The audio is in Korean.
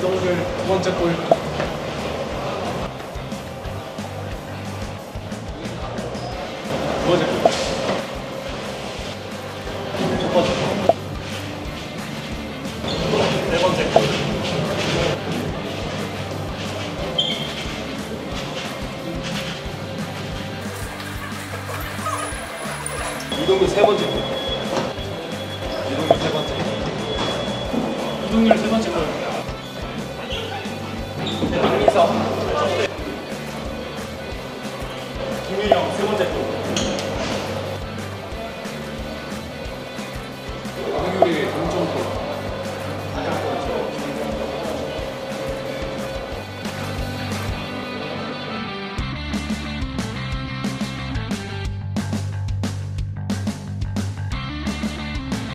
이동률 두 번째 골. 두 번째 골. 첫 번째 골. 네 번째 골. 이동률 세 번째 골. 이동률 세 번째. 이동률 세 번째 골. 박민석. 김윤영 세 번째 골.